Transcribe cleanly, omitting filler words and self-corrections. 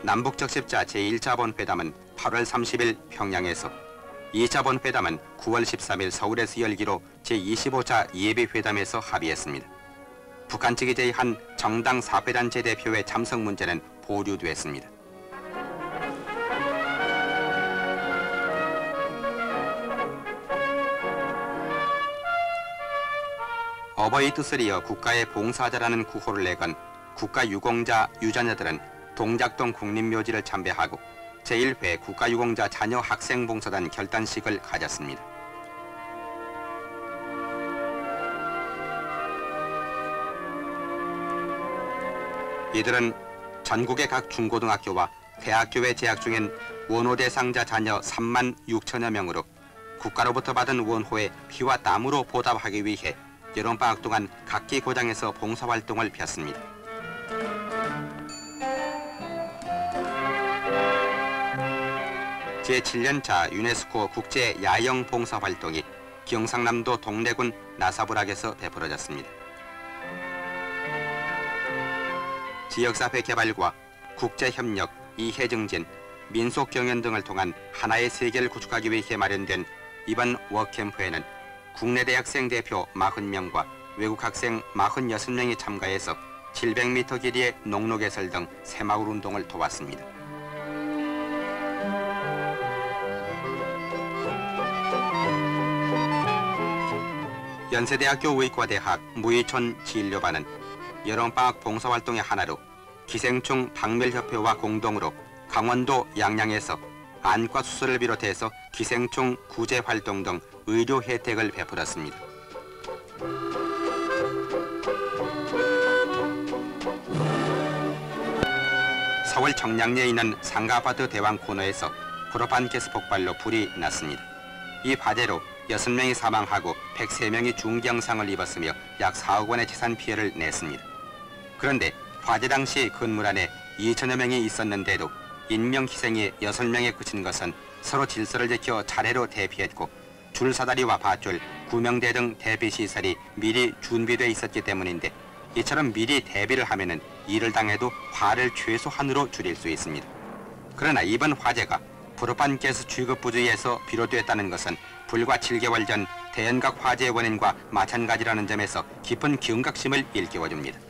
남북적십자 제1자본회담은 8월 30일 평양에서, 2자본회담은 9월 13일 서울에서 열기로 제25차 예비회담에서 합의했습니다. 북한 측이 제의한 정당 사회단체 대표의 참석 문제는 보류됐습니다. 어버이 뜻을 이어 국가의 봉사자라는 구호를 내건 국가유공자 유자녀들은 동작동 국립묘지를 참배하고 제1회 국가유공자 자녀 학생봉사단 결단식을 가졌습니다. 이들은 전국의 각 중고등학교와 대학교에 재학 중인 원호 대상자 자녀 3만 6천여 명으로 국가로부터 받은 원호의 피와 땀으로 보답하기 위해 여름방학 동안 각기 고장에서 봉사활동을 폈습니다. 제7년차 유네스코 국제 야영 봉사활동이 경상남도 동래군 나사부락에서 베풀어졌습니다. 지역사회 개발과 국제협력, 이해증진, 민속경연 등을 통한 하나의 세계를 구축하기 위해 마련된 이번 워크캠프에는 국내 대학생 대표 40명과 외국 학생 46명이 참가해서 700m 길이의 농로 개설 등 새마을 운동을 도왔습니다. 연세대학교 의과대학 무의촌 진료반은 여름방학 봉사활동의 하나로 기생충 박멸협회와 공동으로 강원도 양양에서 안과 수술을 비롯해서 기생충 구제 활동 등 의료 혜택을 베풀었습니다. 서울 청량리에 있는 상가아파트 대왕 코너에서 프로판 가스 폭발로 불이 났습니다. 이 화재로 6명이 사망하고 103명이 중경상을 입었으며 약 4억 원의 재산 피해를 냈습니다. 그런데 화재 당시 건물 안에 2천여 명이 있었는데도 인명희생이 6명에 그친 것은 서로 질서를 지켜 차례로 대피했고 줄사다리와 밧줄, 구명대 등 대피시설이 미리 준비돼 있었기 때문인데 이처럼 미리 대비를 하면은 일을 당해도 화를 최소한으로 줄일 수 있습니다. 그러나 이번 화재가 프로판 가스 취급 부주의에서 비롯됐다는 것은 불과 7개월 전 대연각 화재의 원인과 마찬가지라는 점에서 깊은 경각심을 일깨워줍니다.